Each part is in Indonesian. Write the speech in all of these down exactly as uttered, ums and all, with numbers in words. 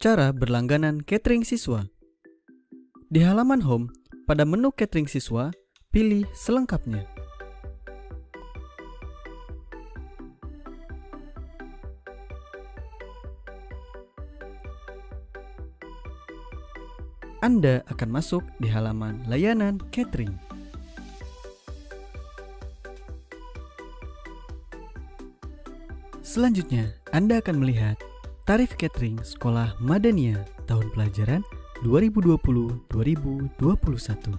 Cara berlangganan catering siswa. Di halaman home, pada menu catering siswa, pilih selengkapnya. Anda akan masuk di halaman layanan catering. Selanjutnya, Anda akan melihat tarif catering Sekolah Madania tahun pelajaran dua ribu dua puluh dua ribu dua puluh satu.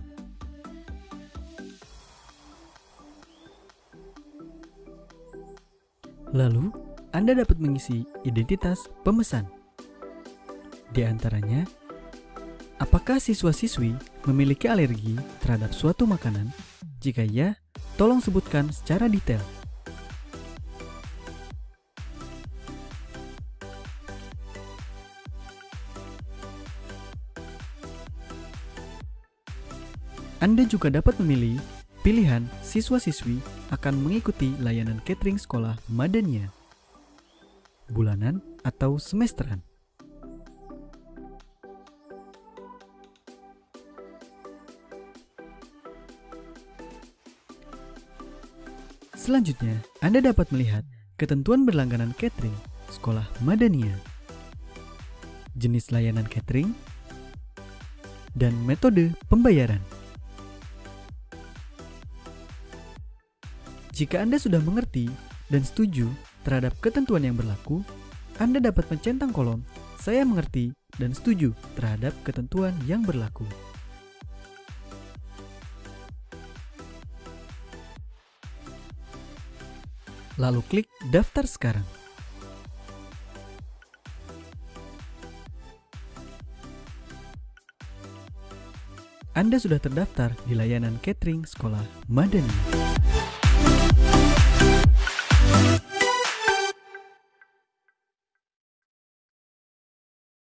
Lalu, Anda dapat mengisi identitas pemesan. Di antaranya, apakah siswa-siswi memiliki alergi terhadap suatu makanan? Jika iya, tolong sebutkan secara detail. Anda juga dapat memilih pilihan siswa-siswi akan mengikuti layanan catering Sekolah Madania, bulanan atau semesteran. Selanjutnya, Anda dapat melihat ketentuan berlangganan catering Sekolah Madania, jenis layanan catering, dan metode pembayaran. Jika Anda sudah mengerti dan setuju terhadap ketentuan yang berlaku, Anda dapat mencentang kolom "Saya mengerti dan setuju terhadap ketentuan yang berlaku". Lalu klik "Daftar sekarang". Anda sudah terdaftar di layanan catering Sekolah Madania.